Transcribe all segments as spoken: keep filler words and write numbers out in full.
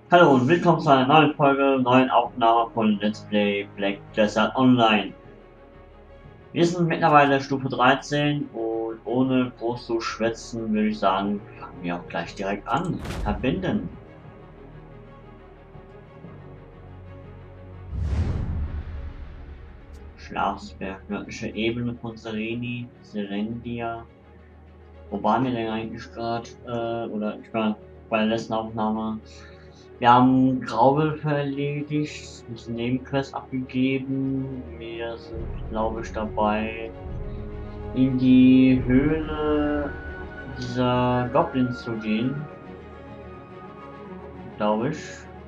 Hallo und willkommen zu einer neuen Folge, neuen Aufnahme von Let's Play Black Desert Online. Wir sind mittlerweile Stufe dreizehn und ohne groß zu schwätzen würde ich sagen, fangen wir auch gleich direkt an. Verbinden. Schlafsberg, nördliche Ebene von Sereni, Serendia. Wo waren wir denn eigentlich gerade? Äh, oder ich war bei der letzten Aufnahme. Wir haben Graubel erledigt, diese Nebenquest abgegeben. Wir sind, glaube ich, dabei, in die Höhle dieser Goblins zu gehen. Glaube ich.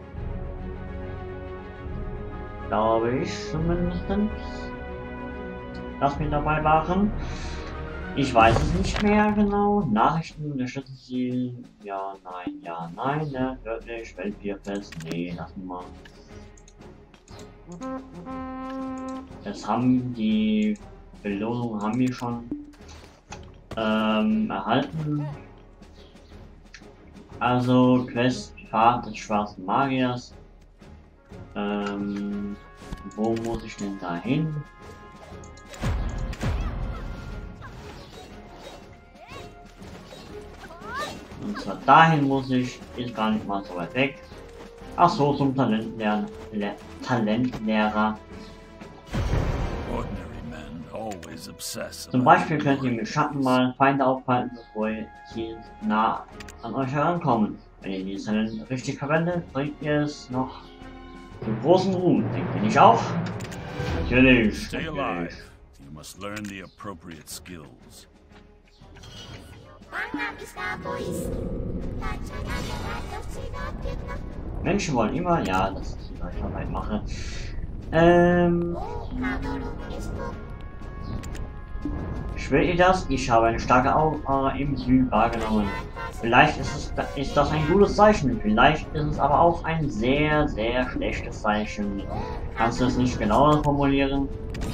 Glaube ich zumindest. Dass wir dabei waren. Ich weiß es nicht mehr genau. Nachrichten unterstützen sie. Ja, nein, ja, nein, ne? Wirklich, Weltbierfest. Nee, lassen wir mal. Das haben die Belohnung haben wir schon ähm, erhalten. Also Quest Fahrt des schwarzen Magiers. Ähm, wo muss ich denn da hin? Und zwar dahin muss ich, ist gar nicht mal so weit weg. Ach so, zum Talentlehrer. Le Talentlehrer. Zum Beispiel könnt ihr mit Schatten mal Feinde aufhalten, bevor sie nah an euch herankommen. Wenn ihr dieses Talent richtig verwendet, bringt ihr es noch zu großen Ruhm. Denkt ihr nicht auch? Natürlich. Stay alive. You must learn the appropriate skills. Menschen wollen immer, ja, das ist die Arbeit mache. Ähm. Schwört ihr das? Ich habe eine starke Aura im Süden wahrgenommen. Vielleicht ist, es, ist das ein gutes Zeichen, vielleicht ist es aber auch ein sehr, sehr schlechtes Zeichen. Kannst du es nicht genauer formulieren?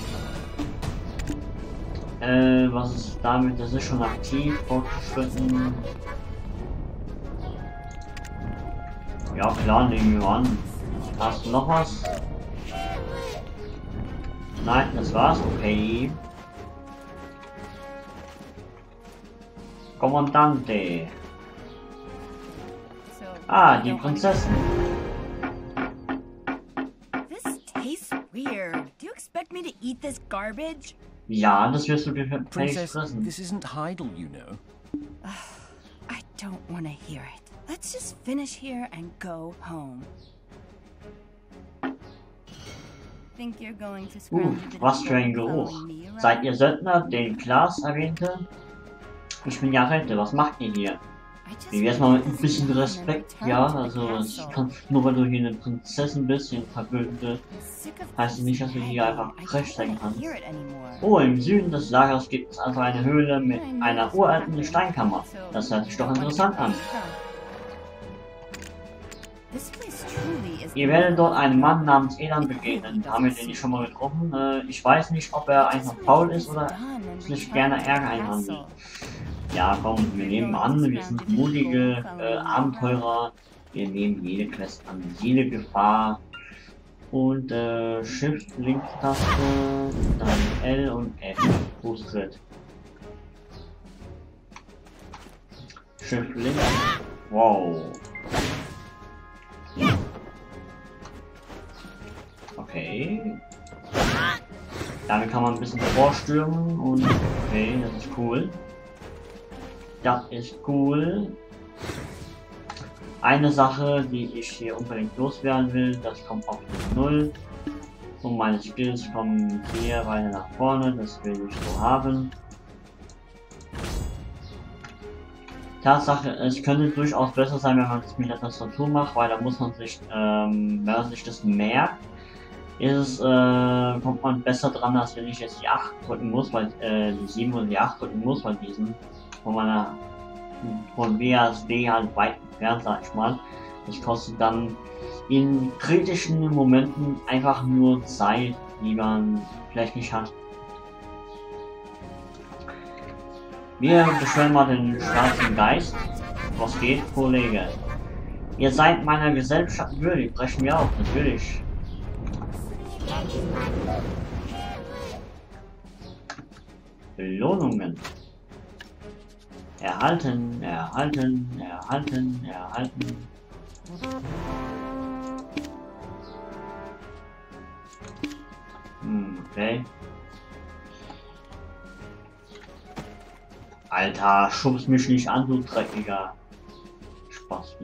Äh, was ist damit? Das ist schon aktiv, fortgeschritten. Ja klar, nehmen wir an. Hast du noch was? Nein, das war's, okay. Kommandante. Ah, die Prinzessin. This tastes weird. Do you expect me to eat this garbage? Ja, das wirst du dir vielleicht Princess, fressen. this isn't Heidel, you know. I don't want to hear it. Let's just finish here and go home. Think you're going to Uh, scrounge a bit was of für ein gold Geruch. following me around? Seid ihr Söldner, den Klaas erwähnte? Ich bin ja Rente, was macht ihr hier? I just Wie wär's want mal mit this ein bisschen man and Respekt? return Ja, to the also ich castle. kann, nur weil du hier eine Prinzessin bist, hier Verbündete, I'm sick of heißt this nicht, dass du hier nagging. einfach I frech don't sein wanna kannst. hear it anymore. Oh, im Süden des Lagers gibt es also eine Höhle mit einer uralten Steinkammer. Das hört sich doch interessant an. This place truly is Ihr werdet dort einen Mann namens Elan begegnen. Haben wir den nicht schon mal getroffen? Äh, ich weiß nicht, ob er einfach faul ist oder sich gerne Ärger einhandelt. Ja, komm, wir nehmen an, wir sind mutige äh, Abenteurer. Wir nehmen jede Quest an, jede Gefahr. Und äh, Shift, Linktaste, dann L und F. Fußtritt. Shift, Link. Wow. Okay. Damit kann man ein bisschen vorstürmen und okay, das ist cool. Das ist cool. Eine Sache, die ich hier unbedingt loswerden will, das kommt auf null. Und meine Skills kommen hier weiter nach vorne, das will ich so haben. Tatsache, es könnte durchaus besser sein, wenn man es mit der Tastatur macht, weil da muss man sich, ähm, wenn man sich das merkt, ist es, äh, kommt man besser dran, als wenn ich jetzt die acht drücken muss, weil, äh, die sieben oder die acht drücken muss, weil diesen von meiner, von W A S D halt weit entfernt, sag ich mal. Das kostet dann in kritischen Momenten einfach nur Zeit, die man vielleicht nicht hat. Wir beschwören mal den schwarzen Geist. Was geht, Kollege? Ihr seid meiner Gesellschaft würdig, brechen wir auf, natürlich. Belohnungen. Erhalten, erhalten, erhalten, erhalten. Hm, okay. Alter, schubst mich nicht an, du dreckiger Spaß.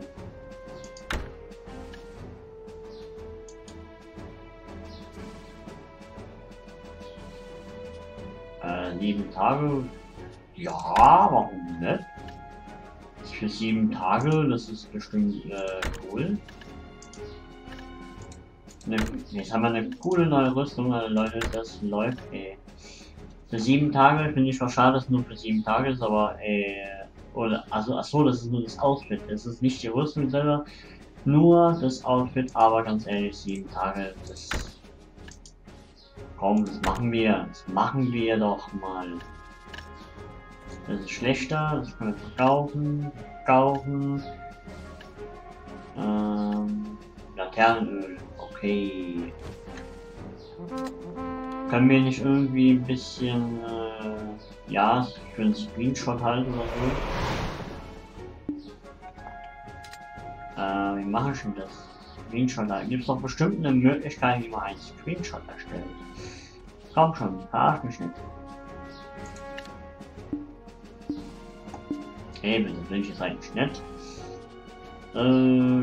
Äh, sieben Tage. Ja, warum nicht? Für sieben Tage, das ist bestimmt äh, cool. Ne, jetzt haben wir eine coole neue Rüstung, also Leute, das läuft, ey. Für sieben Tage finde ich auch schade, dass es nur für sieben Tage ist, aber äh, oder also achso, das ist nur das Outfit. Es ist nicht die Rüstung selber, nur das Outfit, aber ganz ehrlich, sieben Tage, das. Komm, das machen wir. Das machen wir doch mal. Das ist schlechter, das können wir verkaufen. Verkaufen. Ähm, Laternenöl, okay. Können wir nicht irgendwie ein bisschen, äh, ja, für einen Screenshot halten oder so? Äh, wie mache ich denn das? Screenshot halten. Gibt es doch bestimmt eine Möglichkeit, wie man einen Screenshot erstellt. Komm schon, verarsch mich nicht. Hey, bitte bin ich jetzt eigentlich nett. Äh,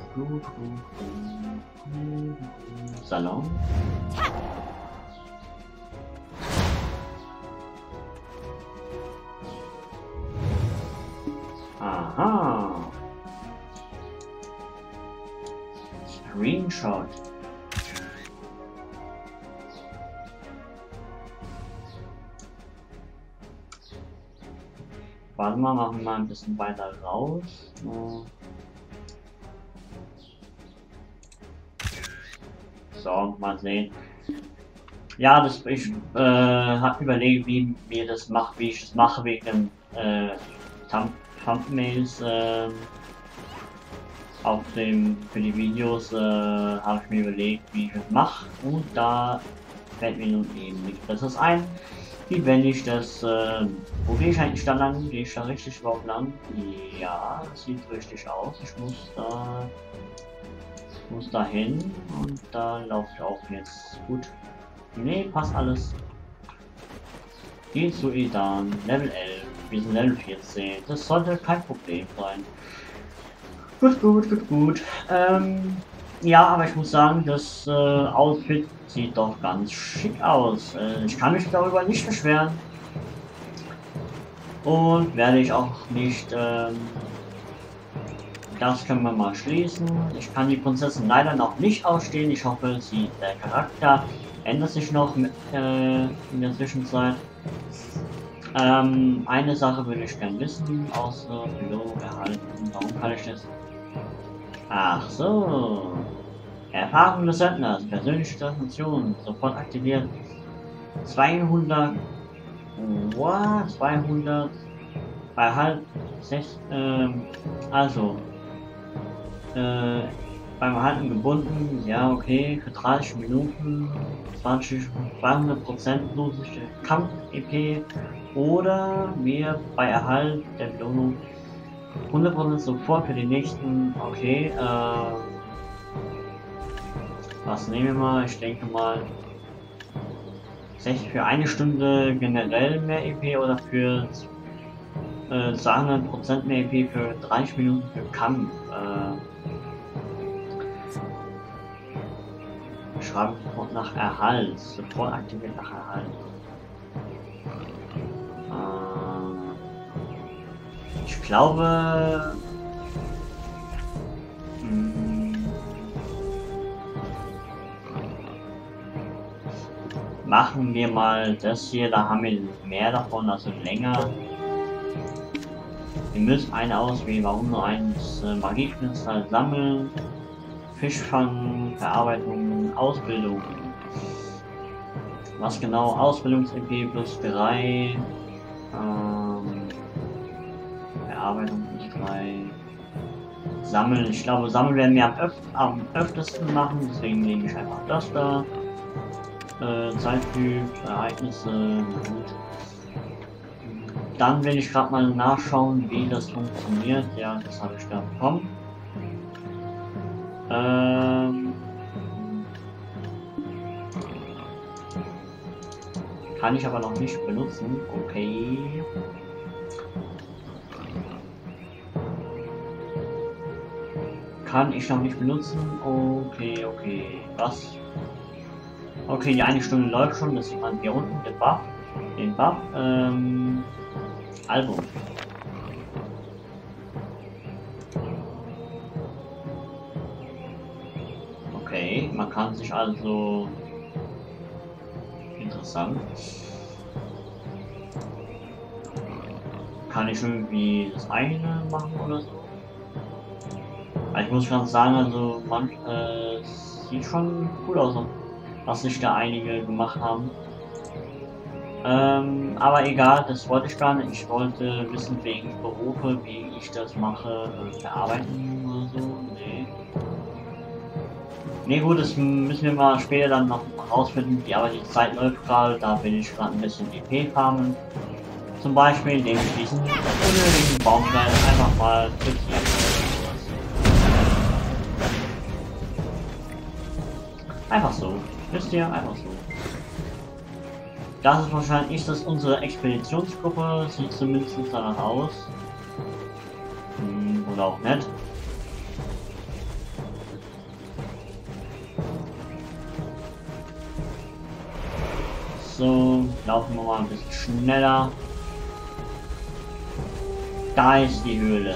Salon. Aha. Screenshot. Warte mal, machen wir mal ein bisschen weiter raus. So, mal sehen. Ja, das ich äh, habe überlegt, wie mir das macht, wie ich das mache wegen dem äh, Thumb Thumbnails äh, auf dem für die Videos äh, habe ich mir überlegt, wie ich das mache, und da fällt mir nun eben nichts Besseres ein. Wie wenn ich das, äh, wo gehe ich eigentlich da lang? Gehe ich da richtig überhaupt lang? Ja, das sieht richtig aus. Ich muss da, ich muss da hin, und da laufe ich auch jetzt. Gut. Nee, passt alles. Geh zu Edan, Level elf, wir sind Level vierzehn. Das sollte kein Problem sein. Gut, gut, gut, gut. Ähm, ja, aber ich muss sagen, das äh, Outfit sieht doch ganz schick aus. Äh, ich kann mich darüber nicht beschweren. Und werde ich auch nicht. Ähm, das können wir mal schließen. Ich kann die Prinzessin leider noch nicht ausstehen. Ich hoffe, sie, der Charakter ändert sich noch mit, äh, in der Zwischenzeit. Ähm, eine Sache würde ich gerne wissen, außer Belohnung erhalten. Warum kann ich das? Ach so. Erfahrung des Söldners, persönliche Transaktion, sofort aktiviert. zweihundert. What? zweihundert. Bei halb sechs. Ähm, also. Äh, beim Erhalten gebunden. Ja, okay. Für dreißig Minuten. zwanzig, zweihundert Prozent losische Kampf-E P. Oder mehr bei Erhalt der Belohnung. hundert Prozent sofort für die nächsten. Okay, äh. Was nehmen wir mal? Ich denke mal. Für eine Stunde generell mehr E P oder für äh, zweihundert Prozent mehr E P für dreißig Minuten für Kampf. Äh, schreiben sofort nach Erhalt. Sofort aktiviert nach Erhalt. Äh, ich glaube. Machen wir mal das hier, da haben wir mehr davon, also länger. Wir müssen eine auswählen, warum nur eins? Äh, Magiekristall sammeln, Fischfang, Verarbeitung, Ausbildung. Was genau? Ausbildungs-E P plus drei, ähm, Verarbeitung plus drei. Sammeln. Ich glaube, Sammeln werden wir am, öf am öftesten machen, deswegen nehme ich einfach das da. Äh, Zeittyp, Ereignisse, gut. Dann will ich gerade mal nachschauen, wie das funktioniert. Ja, das habe ich da bekommen. Ähm, kann ich aber noch nicht benutzen. Okay. Kann ich noch nicht benutzen. Okay, okay. Was? Okay, die eine Stunde läuft schon. Das sieht man hier unten, den Buff. Den Buff. Ähm, Album. Okay, man kann sich also... Interessant. Kann ich irgendwie das eine machen oder so? Ich muss schon sagen, also man äh, sieht schon cool aus, was sich da einige gemacht haben. Ähm, aber egal, das wollte ich gar nicht. Ich wollte wissen, wegen Berufe, wie ich das mache, äh, bearbeiten oder so. Nee. Nee, gut, das müssen wir mal später dann noch rausfinden. Ja, aber die Zeit läuft gerade, da bin ich gerade ein bisschen E P farmen. Zum Beispiel, indem ich diesen unnötigen Baumstein einfach mal blockieren. Einfach so. Wisst ihr? Einfach so. Das ist wahrscheinlich ist das unsere Expeditionsgruppe. Sieht zumindest danach aus. Hm, oder auch nicht. So, laufen wir mal ein bisschen schneller. Da ist die Höhle.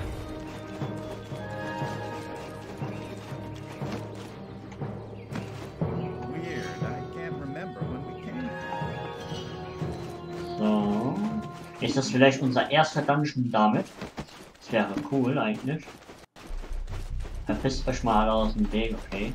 So. Ist das vielleicht unser erster Dungeon damit? Das wäre cool eigentlich. Verpisst euch mal alle aus dem Weg, okay.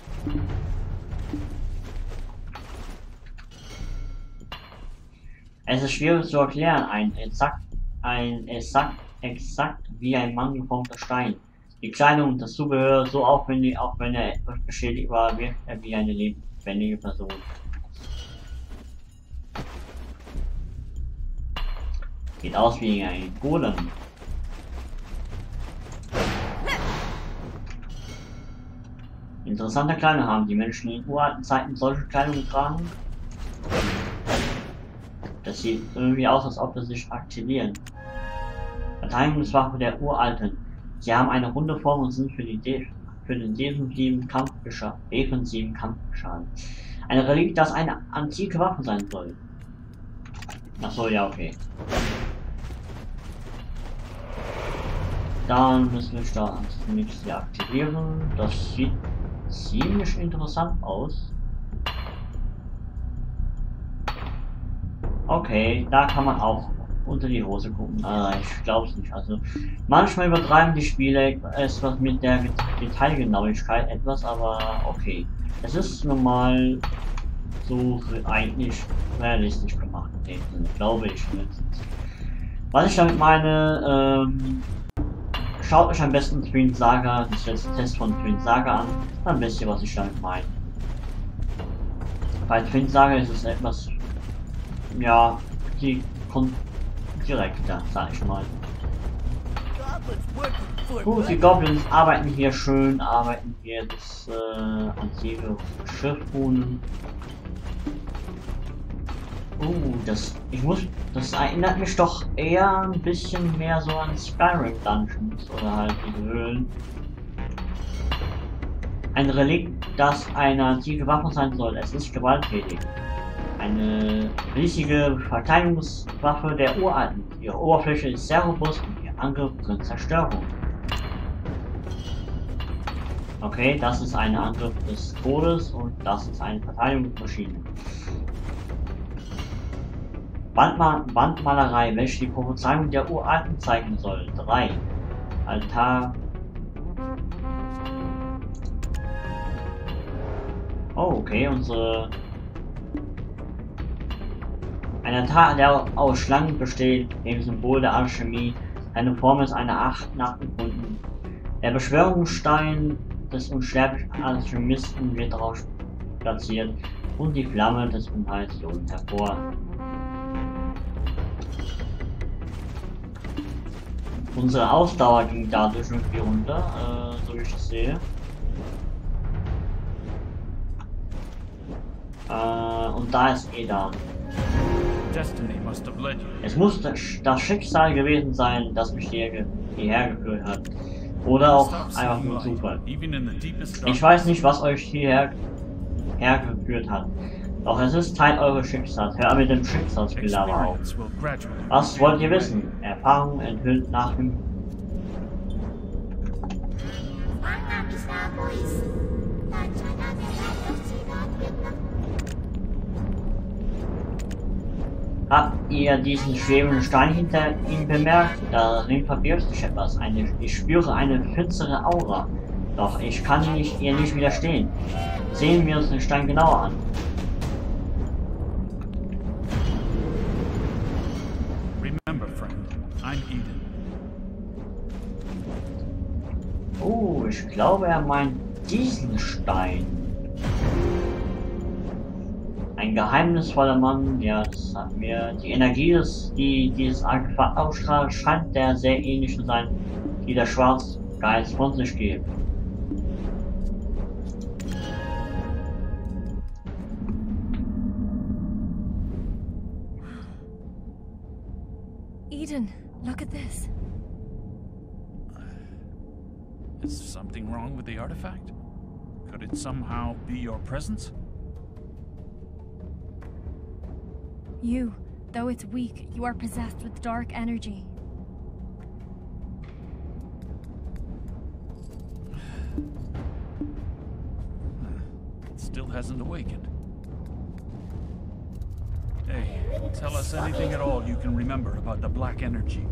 Es ist schwierig zu erklären, ein exakt, ein exakt, exakt wie ein Mann geformter Stein. Die Kleidung und das Zubehör so aufwendig, auch wenn er etwas beschädigt war, wirkt er wie eine lebendige Person. Sieht aus wie ein Golem. Interessante Kleidung haben die Menschen in uralten Zeiten solche Kleidung getragen. Das sieht irgendwie aus, als ob sie sich aktivieren. Verteidigungswaffe der Uralten. Sie haben eine runde Form und sind für, die De für den defensiven Kampf geschaffen. Defensiven Kampf geschaffen. Ein Relikt, das eine antike Waffe sein soll. Achso, ja, okay. Dann müssen wir da nichts aktivieren. Das sieht ziemlich interessant aus. Okay, da kann man auch unter die Hose gucken. Ah, ich glaube es nicht. Also manchmal übertreiben die Spiele etwas mit der Detailgenauigkeit etwas, aber okay. Es ist normal so eigentlich realistisch gemacht, glaube ich mindestens. Was ich damit meine, ähm, schaut euch am besten Twin Saga, das letzte Test von Twin Saga an, dann wisst ihr, was ich damit meine. Bei Twin Saga ist es etwas, ja, die kommt direkter, sag ich mal. Gut, die Goblins arbeiten hier schön, arbeiten hier das äh, antike Schiff und Uh, das, ich muss, das erinnert mich doch eher ein bisschen mehr so an Skyrim Dungeons oder halt diese Höhlen. Ein Relikt, das eine antike Waffe sein soll. Es ist gewalttätig. Eine riesige Verteidigungswaffe der Uralten. Ihre Oberfläche ist sehr robust und ihr Angriff bringt Zerstörung. Okay, das ist ein Angriff des Todes und das ist eine Verteidigungsmaschine. Wandma Wandmalerei, welche die Prophezeiung der Uralten zeigen soll. drei. Altar. Oh, okay, unsere... Ein Altar, der aus Schlangen besteht, dem Symbol der Alchemie. Eine Form ist eine acht nachempfunden. Der Beschwörungsstein des unsterblichen Alchemisten wird darauf platziert und die Flamme des Unheils lodert hervor. Unsere Ausdauer ging dadurch irgendwie runter, äh, so wie ich das sehe. Äh, und da ist Edan. Es muss das, das Schicksal gewesen sein, das mich hier, hierher geführt hat. Oder auch einfach nur Zufall. Ich weiß nicht, was euch hierher hergeführt hat. Doch es ist Teil eures Schicksals. Hör mit dem Schicksalsgelaber auf. Was wollt ihr wissen? Erfahrung enthüllt nach dem... Habt ihr diesen schwebenden Stein hinter ihm bemerkt? Darin verbirgt sich etwas. Eine, ich spüre eine finstere Aura. Doch ich kann nicht, ihr nicht widerstehen. Sehen wir uns den Stein genauer an. Remember, friend, I'm Eden. Oh, ich glaube, er meint diesen Stein. Ein geheimnisvoller Mann, ja, das hat mir. Die Energie, des, die dieses Artefakt ausstrahlt, scheint der sehr ähnlich zu sein, die der Schwarzgeist von sich gibt. Eden, look at this. Is something wrong with the artifact? Could it somehow be your presence? You, though it's weak, you are possessed with dark energy. It still hasn't awakened. Hey, tell us anything at all you can remember about the black energy.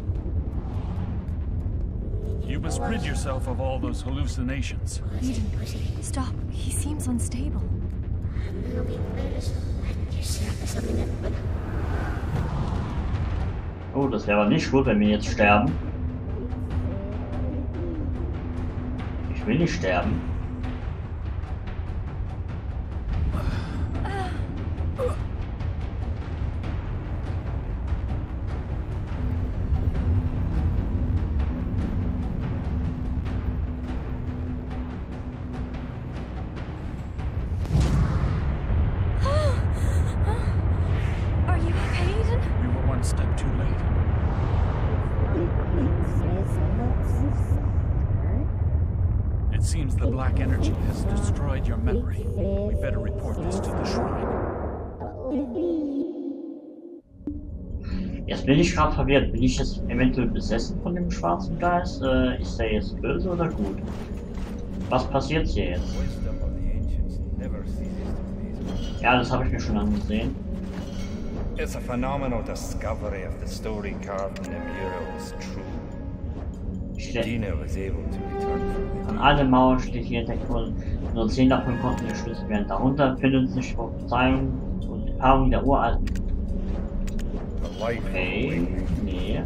You must rid yourself of all those hallucinations. Eden, stop. He seems unstable. Oh, das wäre aber nicht gut, wenn wir jetzt sterben. Ich will nicht sterben. Are you okay, Eden? We were one step too late. It seems the black energy has destroyed your memory. We better report this to the shrine. Jetzt bin ich gerade verwirrt. Bin ich jetzt eventuell besessen von dem schwarzen Geist? Äh, ist der jetzt böse oder gut? Was passiert hier jetzt? Ja, das habe ich mir schon angesehen. It's a phenomenal discovery if the story carved in the mural is true. Dina was able to return from An alle Mauern steht hier entdeckt worden. Nur zehn davon konnten geschlüsselt werden. Darunter finden sich Prophezeiungen und Erfahrungen der Uralten. the life Okay, nee.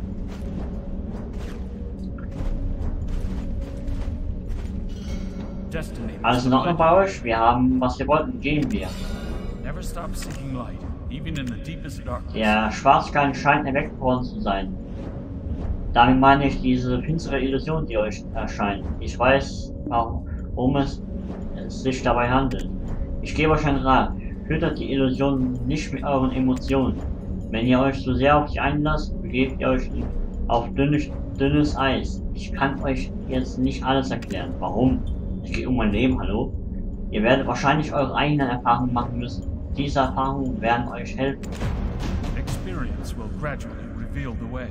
Destiny. Alles in Ordnung bei euch? Wir haben, was wir wollten. Gehen wir. Never stop seeking light, even in the deepest darkness. Der Schwarzgeist scheint erweckt worden zu sein. Damit meine ich diese finstere Illusion, die euch erscheint. Ich weiß, warum es sich dabei handelt. Ich gebe euch einen Rat. Füttert die Illusion nicht mit euren Emotionen. Wenn ihr euch zu sehr auf sie einlasst, begebt ihr euch auf dünnes, dünnes Eis. Ich kann euch jetzt nicht alles erklären. Warum? Es geht um mein Leben, hallo? Ihr werdet wahrscheinlich eure eigenen Erfahrungen machen müssen. Diese Erfahrungen werden euch helfen. Experience will gradually reveal the way.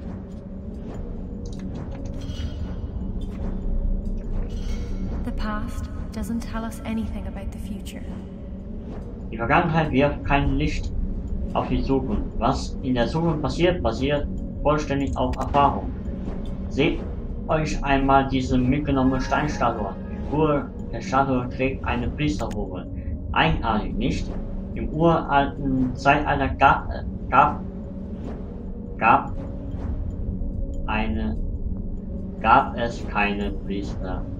The past doesn't tell us anything about the future. Die Vergangenheit wirft kein Licht auf die Zukunft. Was in der Zukunft passiert, basiert vollständig auf Erfahrung. Seht euch einmal diese mitgenommene Steinstatue an. Die Figur der Statue trägt eine Priesterrobe. Eigenartig, nicht? Im uralten Zeitalter gab, gab, gab eine gab es keine Priester.